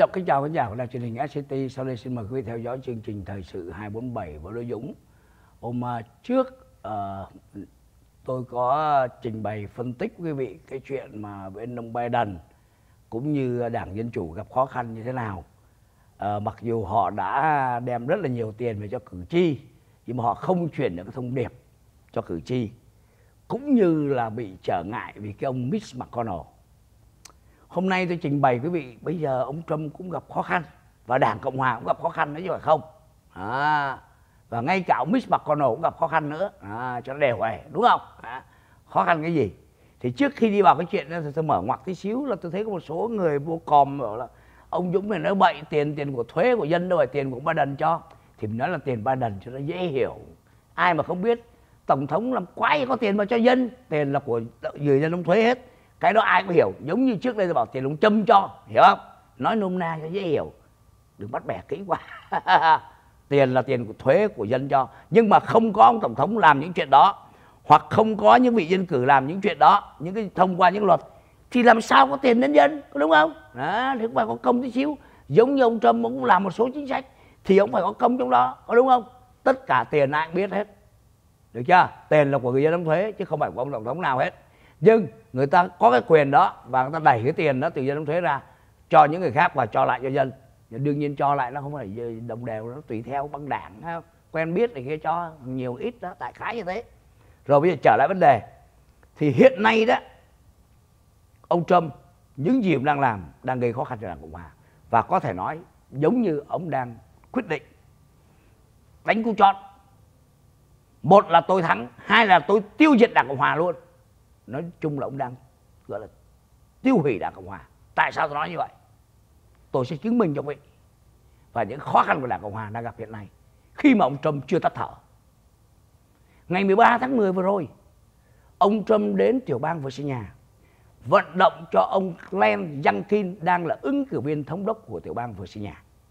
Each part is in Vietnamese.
rộng kính chào khán giả của đài truyền hình SCT. Sau đây xin mời quý vị theo dõi chương trình thời sự 247 với Đỗ Dũng. Hôm trước tôi có trình bày phân tích quý vị cái chuyện mà bên ông Biden cũng như Đảng Dân Chủ gặp khó khăn như thế nào. Mặc dù họ đã đem rất là nhiều tiền về cho cử tri, nhưng mà họ không chuyển được cái thông điệp cho cử tri, cũng như là bị trở ngại vì cái ông Mitch McConnell. Hôm nay tôi trình bày quý vị, bây giờ ông Trump cũng gặp khó khăn và Đảng Cộng Hòa cũng gặp khó khăn nữa chứ phải không? Và ngay cả ông Mitch McConnell cũng gặp khó khăn nữa, cho nó đều hề, đúng không? Khó khăn cái gì? Thì trước khi đi vào cái chuyện đó, tôi mở ngoặc tí xíu là tôi thấy có một số người vô còm bảo là ông Dũng này nói bậy, tiền của thuế của dân đâu phải tiền của Biden cho. Thì mình nói là tiền Biden cho nó dễ hiểu. Ai mà không biết Tổng thống làm quái có tiền mà cho dân, tiền là của người dân đóng thuế hết. Cái đó ai cũng hiểu. Giống như trước đây tôi bảo tiền ông Trump cho, hiểu không? Nói nôm na cho dễ hiểu, đừng bắt bẻ kỹ quá. Tiền là tiền của thuế của dân cho. Nhưng mà không có ông Tổng thống làm những chuyện đó, hoặc không có những vị dân cử làm những chuyện đó, những cái thông qua những luật, thì làm sao có tiền đến dân, có đúng không? Thì cũng phải có công tí xíu. Giống như ông Trump cũng làm một số chính sách thì ông phải có công trong đó, có đúng không? Tất cả tiền ai cũng biết hết, được chưa? Tiền là của người dân đóng thuế chứ không phải của ông Tổng thống nào hết. Nhưng người ta có cái quyền đó và người ta đẩy cái tiền đó từ dân đóng thuế ra cho những người khác và cho lại cho dân. Đương nhiên cho lại nó không phải đồng đều, nó tùy theo băng đảng, quen biết thì kia cho nhiều ít đó, đại khái như thế. Rồi bây giờ trở lại vấn đề, thì hiện nay đó ông Trump những gì ông đang làm đang gây khó khăn cho Đảng Cộng Hòa, và có thể nói giống như ông đang quyết định đánh cú chót. Một là tôi thắng, hai là tôi tiêu diệt Đảng Cộng Hòa luôn. Nói chung là ông đang gọi là tiêu hủy Đảng Cộng Hòa. Tại sao tôi nói như vậy? Tôi sẽ chứng minh cho quý vị và những khó khăn của Đảng Cộng Hòa đang gặp hiện nay khi mà ông Trump chưa tắt thở. Ngày 13 tháng 10 vừa rồi, ông Trump đến tiểu bang Virginia vận động cho ông Glenn Youngkin đang là ứng cử viên thống đốc của tiểu bang Virginia.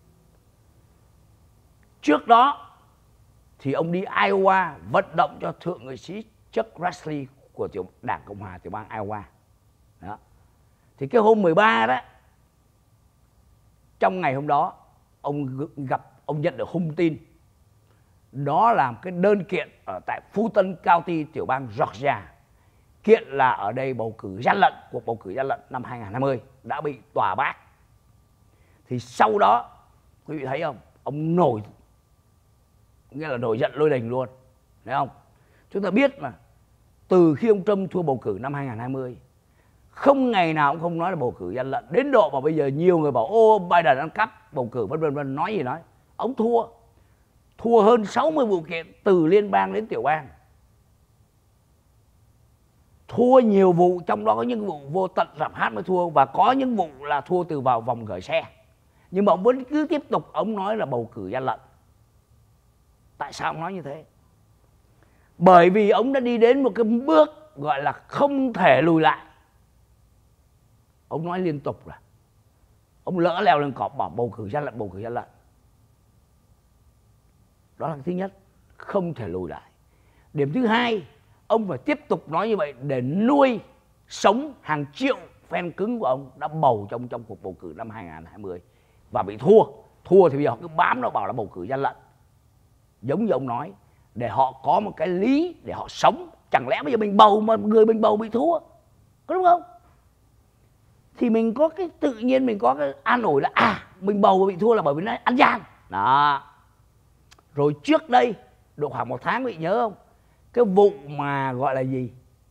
Trước đó thì ông đi Iowa vận động cho thượng nghị sĩ Chuck Grassley của Đảng Cộng Hòa tiểu bang Iowa. Đó. Thì cái hôm 13 đó, trong ngày hôm đó, ông nhận được hung tin. Đó là cái đơn kiện ở tại Fulton County tiểu bang Georgia. Kiện là ở đây bầu cử gian lận, cuộc bầu cử gian lận năm 2020 đã bị tòa bác. Thì sau đó, quý vị thấy không? Ông nổi, nghĩa là nổi giận lôi đình luôn. Thấy không? Chúng ta biết mà, từ khi ông Trump thua bầu cử năm 2020, không ngày nào ông không nói là bầu cử gian lận. Đến độ mà bây giờ nhiều người bảo ô Biden ăn cắp bầu cử vân vân, nói gì nói. Ông thua hơn 60 vụ kiện từ liên bang đến tiểu bang. Thua nhiều vụ, trong đó có những vụ vô tận rạp hát mới thua, và có những vụ là thua từ vào vòng gửi xe. Nhưng mà ông vẫn cứ tiếp tục ông nói là bầu cử gian lận. Tại sao ông nói như thế? Bởi vì ông đã đi đến một cái bước gọi là không thể lùi lại. Ông nói liên tục là ông lỡ leo lên cọp bảo bầu cử gian lận, bầu cử gian lận. Đó là cái thứ nhất, không thể lùi lại. Điểm thứ hai, ông phải tiếp tục nói như vậy để nuôi sống hàng triệu fan cứng của ông đã bầu trong cuộc bầu cử năm 2020 và bị thua. Thua thì bây giờ họ cứ bám nó bảo là bầu cử gian lận. Giống như ông nói, để họ có một cái lý để họ sống. Chẳng lẽ bây giờ mình bầu mà người mình bầu bị thua, có đúng không? Thì mình có cái tự nhiên mình có cái an ủi là mình bầu mà bị thua là bởi vì nó ăn gian. Đó. Rồi trước đây độ khoảng 1 tháng bị nhớ không? Cái vụ mà gọi là gì?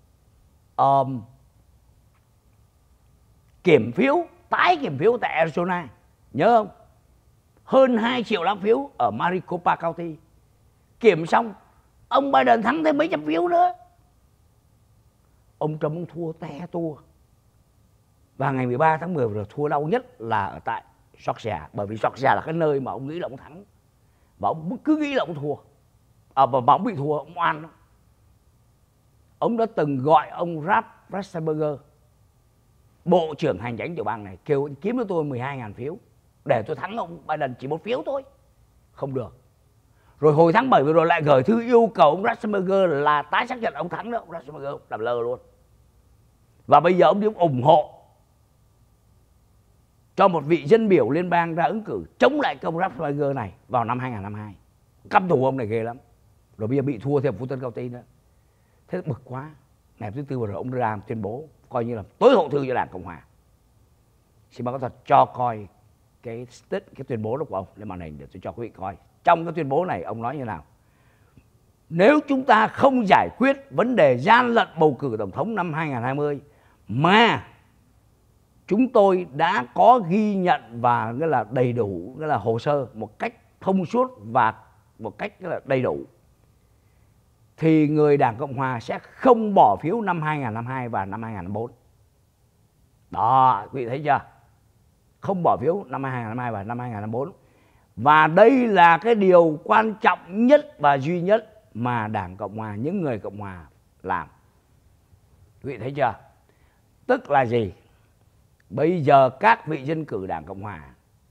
Kiểm phiếu, tái kiểm phiếu tại Arizona. Nhớ không? Hơn 2 triệu lá phiếu ở Maricopa County. Kiểm xong, ông Biden thắng thêm mấy trăm phiếu nữa. Ông Trump ông thua te tua. Và ngày 13 tháng 10 rồi thua đau nhất là ở tại Georgia. Bởi vì Georgia là cái nơi mà ông nghĩ là ông thắng. Và ông cứ nghĩ là ông thua. Và ông bị thua, ông oan. Ông đã từng gọi ông Ralph Ratzenberger, bộ trưởng hành chính tiểu bang này, kêu anh kiếm cho tôi 12.000 phiếu để tôi thắng ông Biden chỉ 1 phiếu thôi. Không được. Rồi hồi tháng 7 vừa rồi lại gửi thư yêu cầu ông Ratzenberger là tái xác nhận ông thắng đó. Ông Ratzenberger làm lơ luôn. Và bây giờ ông đi ủng hộ cho một vị dân biểu liên bang ra ứng cử chống lại công Ratzinger này vào năm 2002. Căm thù ông này ghê lắm. Rồi bây giờ bị thua thêm Fulton County nữa. Thế bực quá. Ngày thứ tư vừa rồi ông ra tuyên bố coi như là tối hậu thư cho Đảng Cộng Hòa. Xin báo cáo thật cho coi cái tuyên bố đó của ông lên màn hình để tôi cho quý vị coi. Trong cái tuyên bố này ông nói như nào? Nếu chúng ta không giải quyết vấn đề gian lận bầu cử tổng thống năm 2020 mà chúng tôi đã có ghi nhận và nghĩa là đầy đủ, nghĩa là hồ sơ một cách thông suốt và một cách nghĩa là đầy đủ, thì người Đảng Cộng Hòa sẽ không bỏ phiếu năm 2022 và năm 2004. Đó, quý vị thấy chưa? Không bỏ phiếu năm 2022 và năm 2004. Và đây là cái điều quan trọng nhất và duy nhất mà Đảng Cộng Hòa, những người Cộng Hòa làm. Quý vị thấy chưa? Tức là gì? Bây giờ các vị dân cử Đảng Cộng Hòa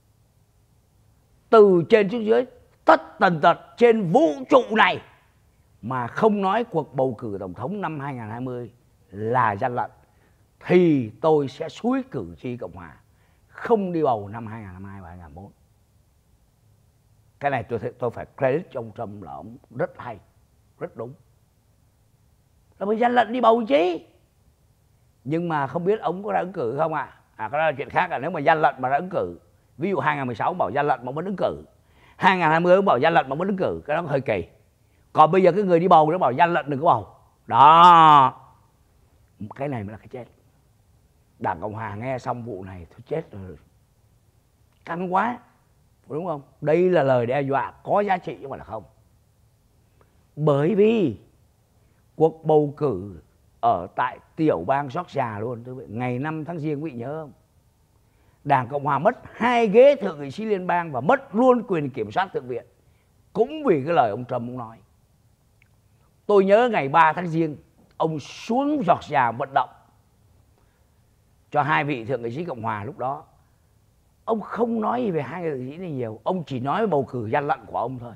từ trên xuống dưới tất tần tật trên vũ trụ này mà không nói cuộc bầu cử tổng thống năm 2020 là gian lận thì tôi sẽ xúi cử tri Cộng Hòa không đi bầu năm 2022 và 2004. Cái này tôi phải credit cho ông Trump là ông rất hay, rất đúng. Là bởi gian lận đi bầu chứ. Nhưng mà không biết ông có ra ứng cử không ạ? Cái đó là chuyện khác. Nếu mà gian lận mà ra ứng cử, ví dụ 2016 ông bảo gian lận mà ông vẫn ứng cử, 2020 ông bảo gian lận mà ông vẫn ứng cử, cái đó hơi kỳ. Còn bây giờ cái người đi bầu nó bảo gian lận đừng có bầu. Đó, cái này mới là cái chết. Đảng Cộng Hòa nghe xong vụ này thôi chết rồi, căng quá, đúng không? Đây là lời đe dọa có giá trị chứ không phải là không. Bởi vì cuộc bầu cử ở tại tiểu bang Georgia luôn, ngày 5 tháng Giêng quý vị nhớ không? Đảng Cộng Hòa mất 2 ghế thượng nghị sĩ liên bang và mất luôn quyền kiểm soát thượng viện, cũng vì cái lời ông Trump ông nói. Tôi nhớ ngày 3 tháng Giêng ông xuống Georgia vận động cho 2 vị thượng nghị sĩ Cộng Hòa. Lúc đó ông không nói gì về 2 thượng nghị sĩ này nhiều, ông chỉ nói bầu cử gian lận của ông thôi.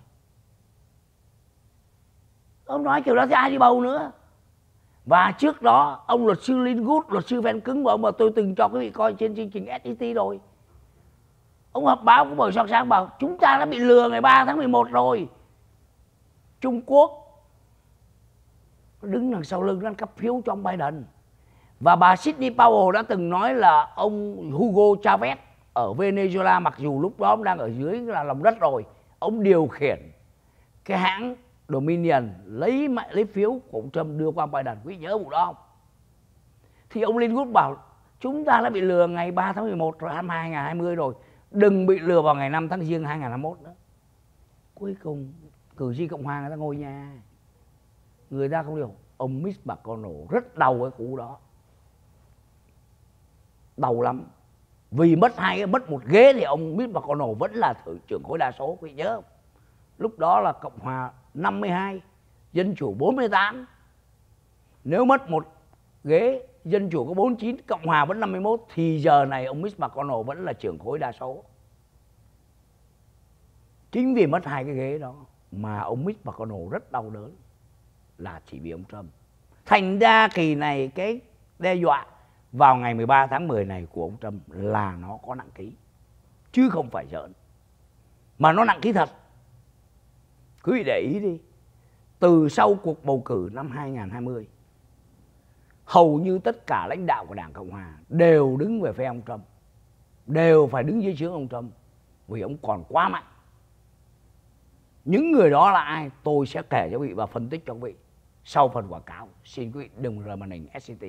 Ông nói kiểu đó thì ai đi bầu nữa. Và trước đó ông luật sư Lin Good, luật sư ven cứng của ông mà tôi từng cho quý vị coi trên chương trình SET rồi, ông họp báo cũng buổi sáng bảo chúng ta đã bị lừa ngày 3 tháng 11 rồi. Trung Quốc đứng đằng sau lưng đang cấp phiếu cho ông Biden. Và bà Sidney Powell đã từng nói là ông Hugo Chavez ở Venezuela, mặc dù lúc đó ông đang ở dưới là lòng đất rồi, ông điều khiển cái hãng Dominion lấy phiếu của ông Trump đưa qua ông Biden. Quý vị nhớ vụ đó không? Thì ông Lin Good bảo chúng ta đã bị lừa ngày 3 tháng 11 rồi, 2020 rồi, đừng bị lừa vào ngày 5 tháng Giêng 2021 nữa. Cuối cùng cử tri Cộng Hòa người ta ngồi nhà, người ta không hiểu. Ông Mitch McConnell rất đau cái cú đó, đau lắm. Vì mất một ghế thì ông Mitch McConnell vẫn là trưởng khối đa số, quý vị nhớ không? Lúc đó là Cộng Hòa 52, Dân Chủ 48. Nếu mất một ghế, Dân Chủ có 49, Cộng Hòa vẫn 51, thì giờ này ông Mitch McConnell vẫn là trưởng khối đa số. Chính vì mất 2 cái ghế đó mà ông Mitch McConnell rất đau đớn, là chỉ vì ông Trump. Thành ra kỳ này cái đe dọa vào ngày 13 tháng 10 này của ông Trump là nó có nặng ký, chứ không phải giỡn. Mà nó nặng ký thật. Quý vị để ý đi, từ sau cuộc bầu cử năm 2020, hầu như tất cả lãnh đạo của Đảng Cộng Hòa đều đứng về phe ông Trump, đều phải đứng dưới trướng ông Trump, vì ông còn quá mạnh. Những người đó là ai? Tôi sẽ kể cho quý vị và phân tích cho quý vị sau phần quảng cáo. Xin quý vị đừng rời màn hình SCT.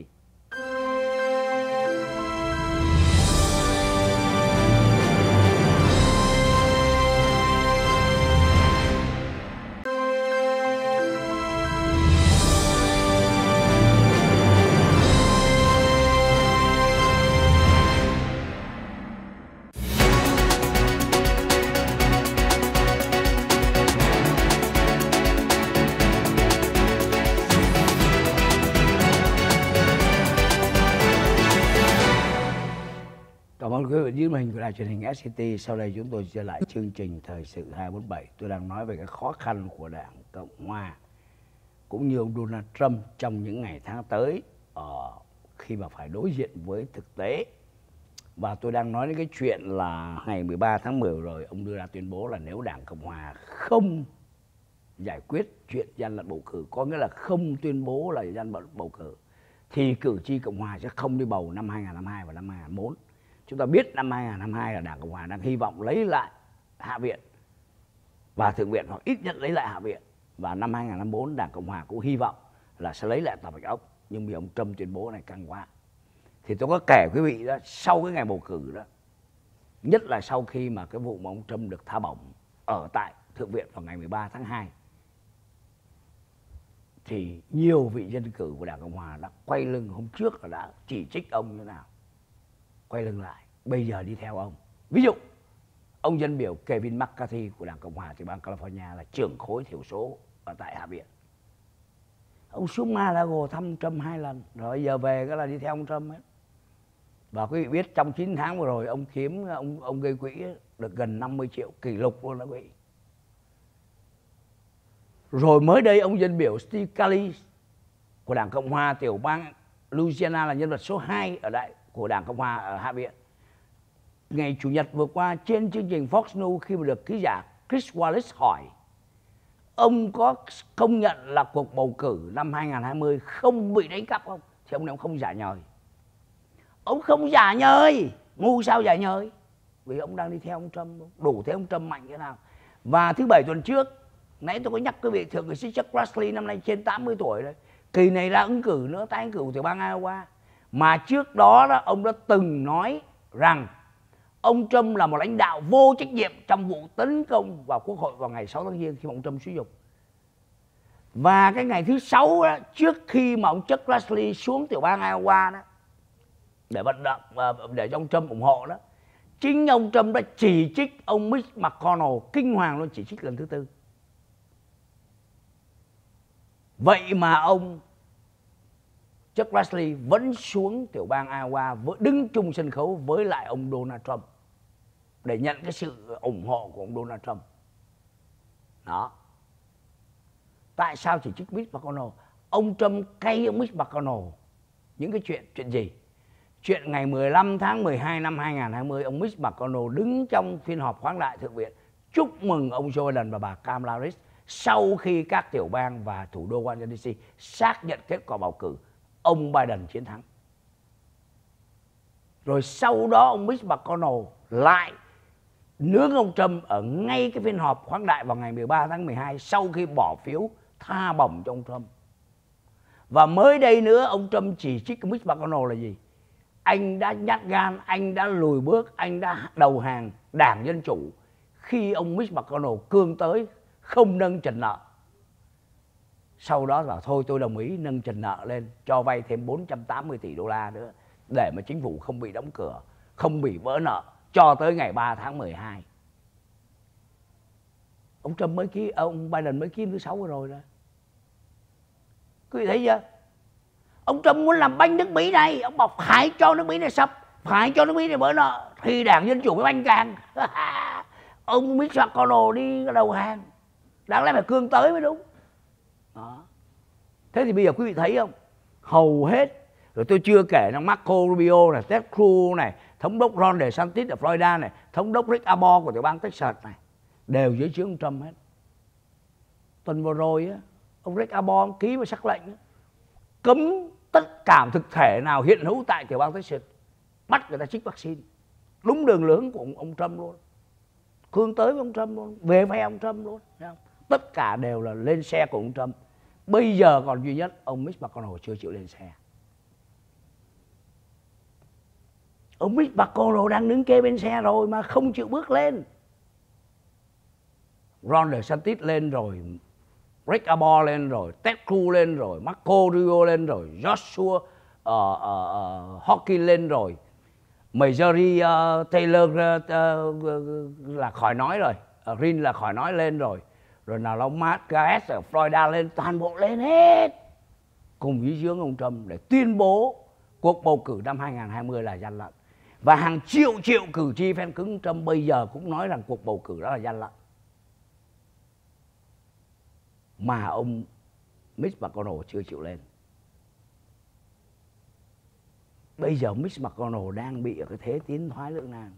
Cảm ơn quý vị dưới màn hình của đài truyền hình SCT. Sau đây chúng tôi trở lại chương trình Thời sự 247. Tôi đang nói về cái khó khăn của Đảng Cộng Hòa cũng như ông Donald Trump trong những ngày tháng tới khi mà phải đối diện với thực tế Và tôi đang nói đến cái chuyện là ngày 13 tháng 10 rồi, ông đưa ra tuyên bố là nếu Đảng Cộng Hòa không giải quyết chuyện gian lận bầu cử, có nghĩa là không tuyên bố là gian lận bầu cử, thì cử tri Cộng Hòa sẽ không đi bầu năm 2022 và năm 2024. Chúng ta biết năm 2022 là Đảng Cộng Hòa đang hy vọng lấy lại Hạ viện và Thượng viện, hoặc ít nhất lấy lại Hạ viện. Và năm 2024 Đảng Cộng Hòa cũng hy vọng là sẽ lấy lại Tòa Bạch Ốc. Nhưng vì ông Trump tuyên bố này căng quá. Thì tôi có kể quý vị đó, sau cái ngày bầu cử đó, nhất là sau khi mà cái vụ mà ông Trump được tha bổng ở tại Thượng viện vào ngày 13 tháng 2, thì nhiều vị dân cử của Đảng Cộng Hòa đã quay lưng, hôm trước là đã chỉ trích ông như thế nào, quay lưng lại, bây giờ đi theo ông. Ví dụ, ông dân biểu Kevin McCarthy của Đảng Cộng Hòa thì bang California là trưởng khối thiểu số ở tại Hạ viện. Ông xuống Mar-a-Lago thăm Trump 2 lần, rồi giờ về cái là đi theo ông Trump hết. Và quý vị biết trong 9 tháng vừa rồi ông kiếm, ông gây quỹ được gần 50 triệu, kỷ lục luôn đó quý vị. Rồi mới đây ông dân biểu Steve Scalise của Đảng Cộng Hòa tiểu bang Louisiana là nhân vật số 2 ở đại của Đảng Cộng Hòa ở Hạ viện. Ngày Chủ nhật vừa qua trên chương trình Fox News, khi mà được ký giả Chris Wallace hỏi ông có công nhận là cuộc bầu cử năm 2020 không bị đánh cắp không, thì ông này không giả nhời. Ông không giả nhời, ngu sao giả nhời, vì ông đang đi theo ông Trump, đủ thấy ông Trump mạnh thế nào. Và thứ Bảy tuần trước, nãy tôi có nhắc quý vị, thượng nghị sĩ Chuck Grassley năm nay trên 80 tuổi rồi, kỳ này ra ứng cử nữa, tái ứng cử từ bang Iowa. Mà trước đó, ông đã từng nói rằng ông Trump là một lãnh đạo vô trách nhiệm trong vụ tấn công vào Quốc hội vào ngày 6 tháng Giêng khi mà ông Trump xúi giục. Và cái ngày thứ 6 đó, trước khi mà ông Chuck Grassley xuống tiểu bang Iowa đó để vận động để cho ông Trump ủng hộ đó, chính ông Trump đã chỉ trích ông Mitch McConnell, kinh hoàng luôn, chỉ trích lần thứ 4. Vậy mà ông Chuck Grassley vẫn xuống tiểu bang Iowa, đứng chung sân khấu với lại ông Donald Trump để nhận cái sự ủng hộ của ông Donald Trump. Đó. Tại sao chỉ trích Mitch McConnell? Ông Trump cay ông Mitch McConnell. Những cái chuyện gì? Chuyện ngày 15 tháng 12 năm 2020, ông Mitch McConnell đứng trong phiên họp khoáng đại Thượng viện chúc mừng ông Joe Biden và bà Kamala Harris sau khi các tiểu bang và thủ đô Washington DC xác nhận kết quả bầu cử, ông Biden chiến thắng. Rồi sau đó ông Mitch McConnell lại nướng ông Trump ở ngay cái phiên họp khoáng đại vào ngày 13 tháng 12 sau khi bỏ phiếu tha bổng cho ông Trump. Và mới đây nữa ông Trump chỉ trích Mitch McConnell là gì? Anh đã nhát gan, anh đã lùi bước, anh đã đầu hàng Đảng Dân Chủ khi ông Mitch McConnell cương tới không nâng trần nợ. Sau đó là thôi tôi đồng ý nâng trần nợ lên, cho vay thêm 480 tỷ đô la nữa để mà chính phủ không bị đóng cửa, không bị vỡ nợ cho tới ngày 3 tháng 12. Ông Trump mới ký, ông Biden mới ký thứ 6 vừa rồi đó. Quý vị thấy chưa? Ông Trump muốn làm banh nước Mỹ này, ông bảo phải cho nước Mỹ này sập, phải cho nước Mỹ này vỡ nợ, thì Đảng Dân Chủ mới banh càng. Ông Mitch McConnell đi đầu hàng, đáng lẽ phải cương tới mới đúng. Đó. Thế thì bây giờ quý vị thấy không? Hầu hết, rồi tôi chưa kể là Marco Rubio này, Ted Cruz này, thống đốc Ron DeSantis ở Florida này, thống đốc Rick Abbott của tiểu bang Texas này, đều dưới trướng ông Trump hết. Tuần vừa rồi á, ông Rick Abbott ký vào sắc lệnh cấm tất cả thực thể nào hiện hữu tại tiểu bang Texas, bắt người ta trích vaccine. Đúng đường lối của ông Trump luôn, cương tới với ông Trump luôn, về phe ông Trump luôn. Tất cả đều là lên xe của ông Trump. Bây giờ còn duy nhất ông Mitch McConnell chưa chịu lên xe. Ông Mitch McConnell đang đứng kế bên xe rồi mà không chịu bước lên. Ron DeSantis lên rồi, Rick Abbott lên rồi, Ted Cruz lên rồi, Marco Rubio lên rồi, Joshua Hawkins lên rồi, Marjorie Taylor là khỏi nói rồi, Rin là khỏi nói lên rồi, rồi nào là ông Matt Gaetz ở Florida lên, toàn bộ lên hết cùng với dưới ông Trump để tuyên bố cuộc bầu cử năm 2020 là gian lận. Và hàng triệu cử tri phen cứng Trump bây giờ cũng nói rằng cuộc bầu cử đó là gian lận. Mà ông Mitch McConnell chưa chịu lên. Bây giờ Mitch McConnell đang bị ở cái thế tiến thoái lưỡng nan.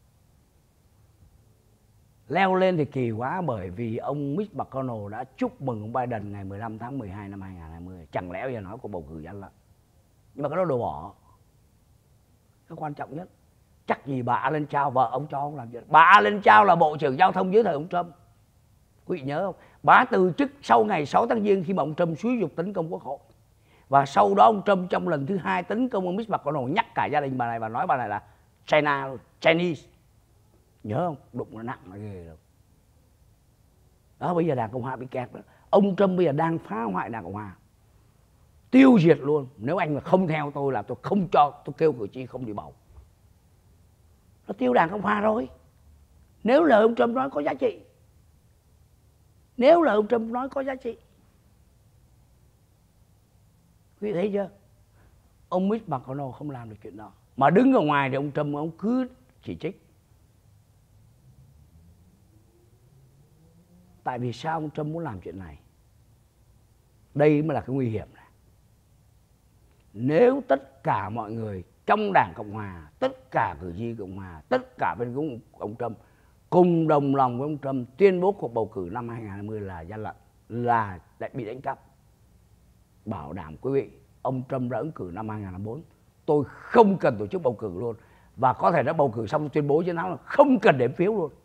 Leo lên thì kỳ quá, bởi vì ông Mitch McConnell đã chúc mừng ông Biden ngày 15 tháng 12 năm 2020. Chẳng lẽ bây giờ nói cuộc bầu cử gian lận. Nhưng mà cái đó đồ bỏ. Cái quan trọng nhất, chắc gì bà Ellen Chao, vợ ông cho ông làm chuyện. Bà Ellen Chao là Bộ trưởng Giao thông dưới thời ông Trump. Quý vị nhớ không? Bà từ chức sau ngày 6 tháng Giêng khi mà ông Trump xúi giục tấn công Quốc hội. Và sau đó ông Trump trong lần thứ 2 tấn công ông Mitch McConnell nhắc cả gia đình bà này và nói bà này là China luôn, Chinese. Nhớ không? Đụng nó nặng là ghê rồi. Đó, bây giờ Đảng Cộng Hòa bị kẹt đó. Ông Trump bây giờ đang phá hoại Đảng Cộng Hòa, tiêu diệt luôn. Nếu anh mà không theo tôi là tôi không cho, tôi kêu cử tri không đi bầu. Nó tiêu Đảng Cộng Hòa rồi. Nếu lời ông Trump nói có giá trị, nếu lời ông Trump nói có giá trị. Quý vị thấy chưa? Ông Mitch McConnell không làm được chuyện đó, mà đứng ở ngoài thì ông Trump ông cứ chỉ trích. Tại vì sao ông Trump muốn làm chuyện này? Đây mới là cái nguy hiểm này. Nếu tất cả mọi người trong Đảng Cộng Hòa, tất cả cử tri Cộng Hòa, tất cả bên ông Trump cùng đồng lòng với ông Trump tuyên bố cuộc bầu cử năm 2020 là gian lận, là bị đánh cắp, bảo đảm quý vị, ông Trump đã ứng cử năm 2004. Tôi không cần tổ chức bầu cử luôn. Và có thể đã bầu cử xong tuyên bố chiến thắng là không cần đếm phiếu luôn.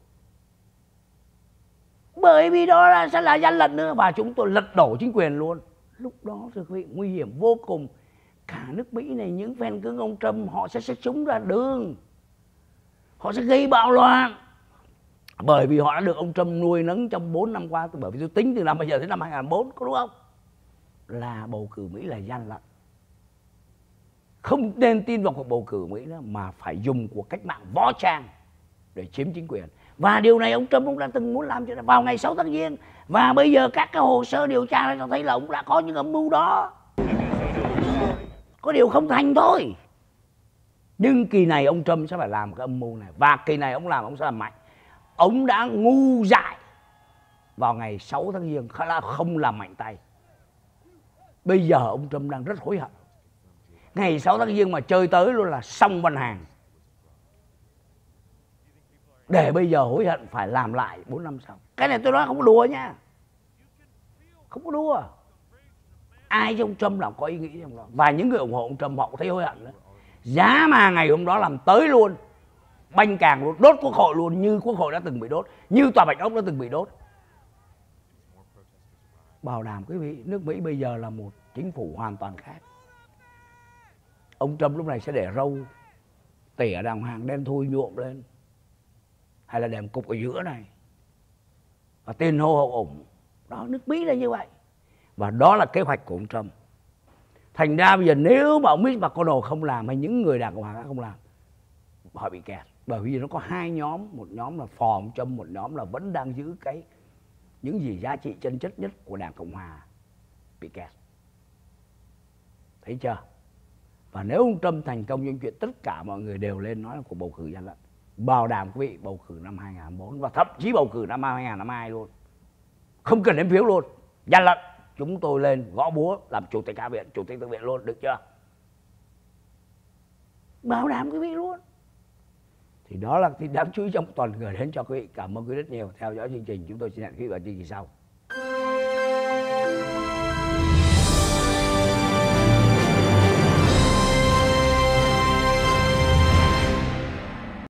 Bởi vì đó là sẽ là gian lận nữa. Và chúng tôi lật đổ chính quyền luôn. Lúc đó thì quý vị, nguy hiểm vô cùng. Cả nước Mỹ này, những fan cứng ông Trump họ sẽ xách súng ra đường, họ sẽ gây bạo loạn. Bởi vì họ đã được ông Trump nuôi nấng trong 4 năm qua. Bởi vì tôi tính từ năm bây giờ đến năm 2004, có đúng không? Là bầu cử Mỹ là gian lận. Không nên tin vào cuộc bầu cử Mỹ nữa, mà phải dùng cuộc cách mạng võ trang để chiếm chính quyền. Và điều này ông Trump cũng đã từng muốn làm chuyện này vào ngày 6 tháng Giêng. Và bây giờ các cái hồ sơ điều tra cho thấy là ông đã có những âm mưu đó. Có điều không thành thôi. Nhưng kỳ này ông Trump sẽ phải làm cái âm mưu này. Và kỳ này ông làm, ông sẽ làm mạnh. Ông đã ngu dại vào ngày 6 tháng Giêng, không làm mạnh tay. Bây giờ ông Trump đang rất hối hận. Ngày 6 tháng Giêng mà chơi tới luôn là xong văn hàng. Để bây giờ hối hận phải làm lại 4 năm sau. Cái này tôi nói không có đùa nha. Không có đùa. Ai trong Trump nào có ý nghĩ trong đó. Và những người ủng hộ ông Trump họ cũng thấy hối hận nữa. Giá mà ngày hôm đó làm tới luôn, banh càng luôn, đốt Quốc hội luôn, như Quốc hội đã từng bị đốt, như Tòa Bạch Ốc đã từng bị đốt. Bảo đảm quý vị, nước Mỹ bây giờ là một chính phủ hoàn toàn khác. Ông Trump lúc này sẽ để râu tỉa đàng hoàng đen thui nhuộm lên, hay là để một cục ở giữa này, và tiền hô hậu ủng. Đó, nước Mỹ là như vậy. Và đó là kế hoạch của ông Trump. Thành ra bây giờ nếu mà ông Mitch McConnell không làm, hay những người Đảng Cộng Hòa không làm, họ bị kẹt. Bởi vì nó có hai nhóm, một nhóm là phò ông Trump, một nhóm là vẫn đang giữ những gì giá trị chân chất nhất của Đảng Cộng Hòa bị kẹt. Thấy chưa? Và nếu ông Trump thành công trong chuyện tất cả mọi người đều lên nói là cuộc bầu cử gian lận, bảo đảm quý vị bầu cử năm 2004 và thậm chí bầu cử năm 2022 luôn, không cần đếm phiếu luôn, gian lận, chúng tôi lên gõ búa làm chủ tịch Hạ viện, chủ tịch Thượng viện luôn, được chưa? Bảo đảm quý vị luôn. Thì đó là tin đáng chú ý trong toàn gửi đến cho quý vị. Cảm ơn quý vị rất nhiều theo dõi chương trình. Chúng tôi xin hẹn quý vị vào chương trình sau.